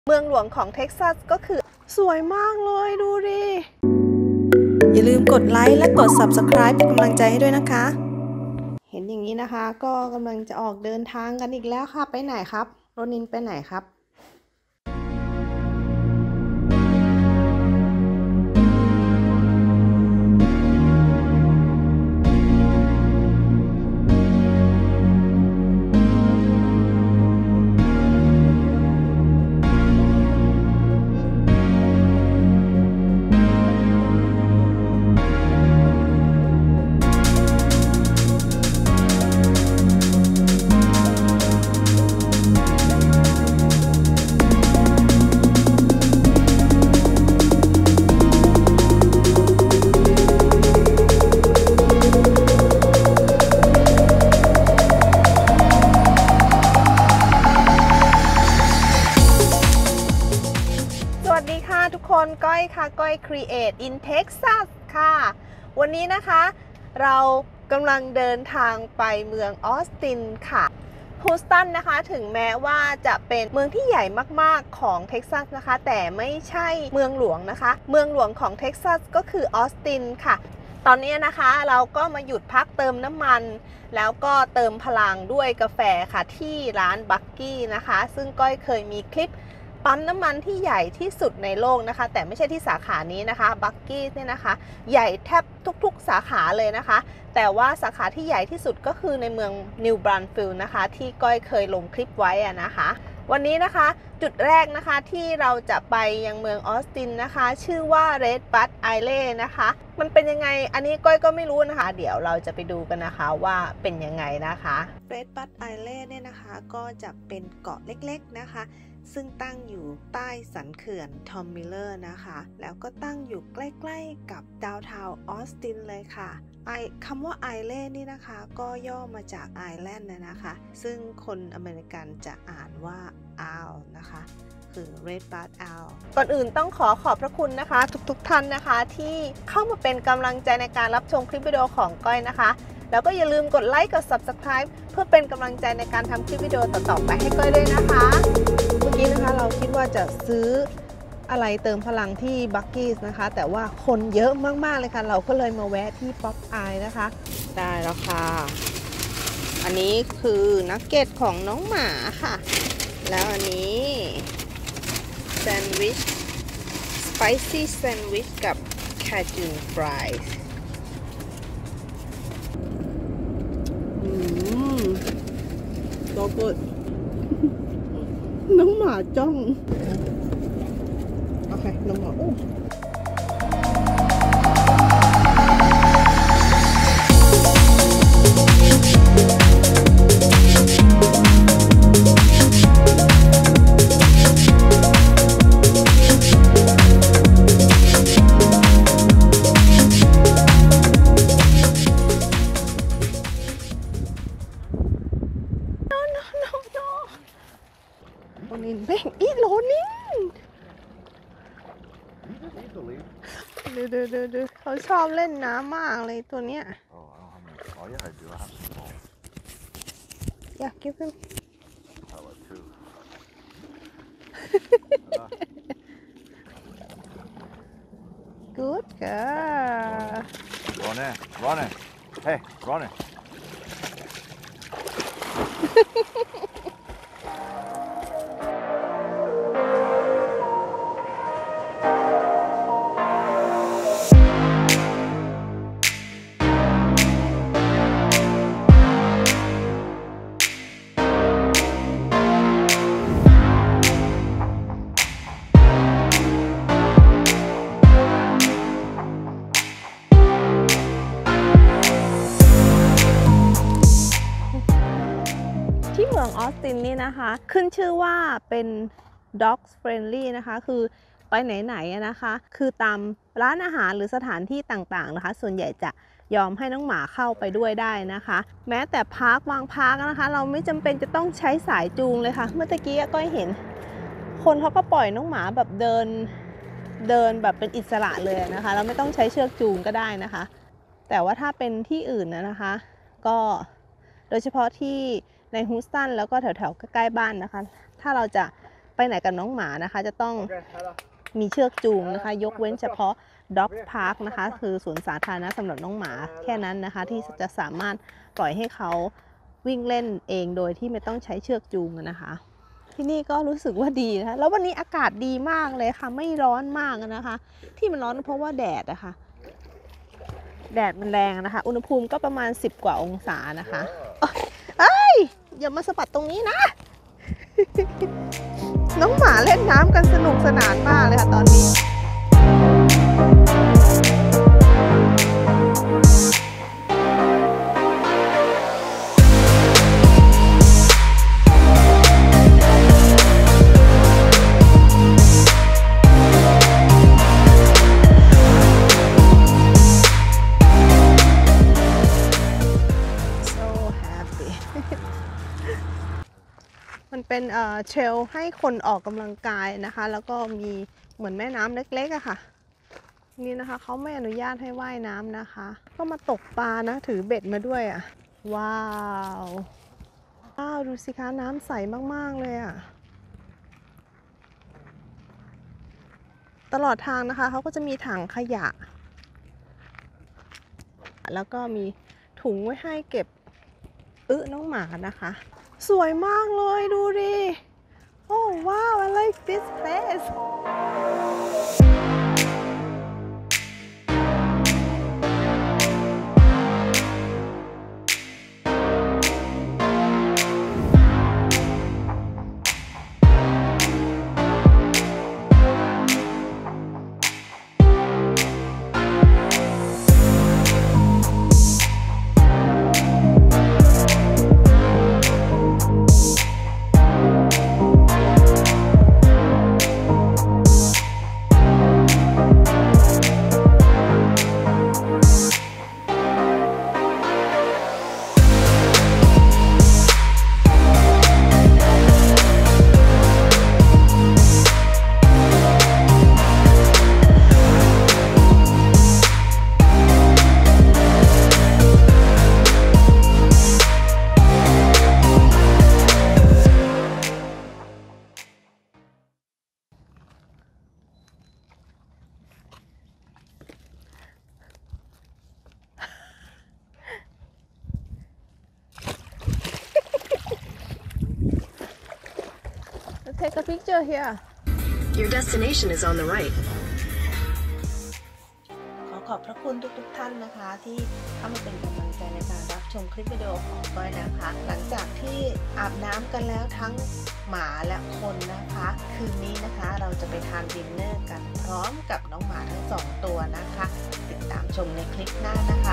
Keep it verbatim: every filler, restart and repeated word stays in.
เมืองหลวงของเท็กซัสก็คือสวยมากเลยดูดิอย่าลืมกดไลค์และกด ซับสไครบ์ เป็นกำลังใจให้ด้วยนะคะเห็นอย่างนี้นะคะก็กำลังจะออกเดินทางกันอีกแล้วค่ะไปไหนครับโรนินไปไหนครับสวัสดีค่ะทุกคนก้อยค่ะก้อย Create in Texas ค่ะวันนี้นะคะเรากำลังเดินทางไปเมืองออสตินค่ะฮูสตันนะคะถึงแม้ว่าจะเป็นเมืองที่ใหญ่มากๆของเท็กซัสนะคะแต่ไม่ใช่เมืองหลวงนะคะเมืองหลวงของเท็กซัสก็คือออสตินค่ะตอนนี้นะคะเราก็มาหยุดพักเติมน้ำมันแล้วก็เติมพลังด้วยกาแฟค่ะที่ร้านบักกี้นะคะซึ่งก้อยเคยมีคลิปปั๊มน้ำมันที่ใหญ่ที่สุดในโลกนะคะแต่ไม่ใช่ที่สาขานี้นะคะบักกี้เนี่ยนะคะใหญ่แทบทุกๆสาขาเลยนะคะแต่ว่าสาขาที่ใหญ่ที่สุดก็คือในเมืองนิวบรันฟิลด์นะคะที่ก้อยเคยลงคลิปไว้อะนะคะวันนี้นะคะจุดแรกนะคะที่เราจะไปยังเมืองออสตินนะคะชื่อว่า Red Bud Island นะคะมันเป็นยังไงอันนี้ก้อยก็ไม่รู้นะคะเดี๋ยวเราจะไปดูกันนะคะว่าเป็นยังไงนะคะ Red Bud Island เนี่ยนะคะก็จะเป็นเกาะเล็กๆนะคะซึ่งตั้งอยู่ใต้สันเขื่อนทอมมิลเลอร์นะคะแล้วก็ตั้งอยู่ใกล้ๆกับดาวน์ทาวน์ออสตินเลยค่ะไอคำว่าไอแลนด์นี่นะคะก็ย่อมาจากไอแลนด์นะคะซึ่งคนอเมริกันจะอ่านว่า Owl นะคะคือ Red Bud Owl ก่อนอื่นต้องขอขอบพระคุณนะคะทุกๆท่านนะคะที่เข้ามาเป็นกำลังใจในการรับชมคลิปวิดีโอของก้อยนะคะแล้วก็อย่าลืมกดไลค์กด ซับสไครบ์ เพื่อเป็นกำลังใจในการทำคลิปวิดีโอต่อๆไปให้ก้อยด้วยนะคะเมื่อกี้นะคะเราคิดว่าจะซื้ออะไรเติมพลังที่บักกี้นะคะแต่ว่าคนเยอะมากๆเลยค่ะเราก็เลยมาแวะที่ป๊อปอายนะคะได้แล้วค่ะอันนี้คือนักเก็ตของน้องหมาค่ะแล้วอันนี้แซนด์วิชสไปซี่แซนด์วิชกับคาจูนฟรายโตกดน้องหมาจ้องโอเคน้องหมาอู้โรนินเบ่งอีโรนินดูดูดูดูเขาชอบเล่นน้ำมากเลยตัวเนี้ยอยากกิน Good girl Ronnie Ronnie hey Ronnie ที่เมืองออสตินนี่นะคะขึ้นชื่อว่าเป็น dog friendly นะคะคือไปไหนๆนะคะคือตามร้านอาหารหรือสถานที่ต่างๆนะคะส่วนใหญ่จะยอมให้น้องหมาเข้าไปด้วยได้นะคะแม้แต่พาร์คบางพาร์คนะคะเราไม่จำเป็นจะต้องใช้สายจูงเลยค่ะเมื่อตะกี้ก็เห็นคนเขาก็ปล่อยน้องหมาแบบเดินเดินแบบเป็นอิสระเลยนะคะเราไม่ต้องใช้เชือกจูงก็ได้นะคะแต่ว่าถ้าเป็นที่อื่นนะคะก็โดยเฉพาะที่ในฮูสตันแล้วก็แถวๆใกล้ๆบ้านนะคะถ้าเราจะไปไหนกับน้องหมานะคะจะต้องมีเชือกจูงนะคะ ยกเว้นเฉพาะ Dog Park นะคะคือสวนสาธารณะสำหรับน้องหมาแค่นั้นนะคะที่จะสามารถปล่อยให้เขาวิ่งเล่นเองโดยที่ไม่ต้องใช้เชือกจูงนะคะที่นี่ก็รู้สึกว่าดีนะคะแล้ววันนี้อากาศดีมากเลยค่ะไม่ร้อนมากนะคะที่มันร้อนเพราะว่าแดดนะคะแดดมันแรงนะคะอุณหภูมิก็ประมาณสิบกว่าองศานะคะเอ้ยอย่ามาสะบัดตรงนี้นะ น้องหมาเล่นน้ำกันสนุกสนานมากเลยค่ะตอนนี้มันเป็นเอ่อเทรลให้คนออกกำลังกายนะคะแล้วก็มีเหมือนแม่น้ำเล็กๆอะค่ะนี่นะคะเขาไม่อนุญาตให้ว่ายน้ำนะคะก็มาตกปลานะถือเบ็ดมาด้วยอะว้าวว้าวดูสิคะน้ำใสมากๆเลยอะตลอดทางนะคะเขาก็จะมีถังขยะแล้วก็มีถุงไว้ให้เก็บอึน้องหมานะคะสวยมากเลยดูดิโอ้ว้าว I like this place Take a picture here. Your destination is on the right. ขอขอบพระคุณทุกๆท่านนะคะที่เข้ามาเป็นกำลังใจในการรับชมคลิปวิดีโอของก้อยนะคะ หลังจากที่อาบน้ำกันแล้วทั้งหมาและคนนะคะคืนนี้นะคะเราจะไปทานดินเนอร์กันพร้อมกับน้องหมาทั้งสองตัวนะคะติดตามชมในคลิปหน้านะคะ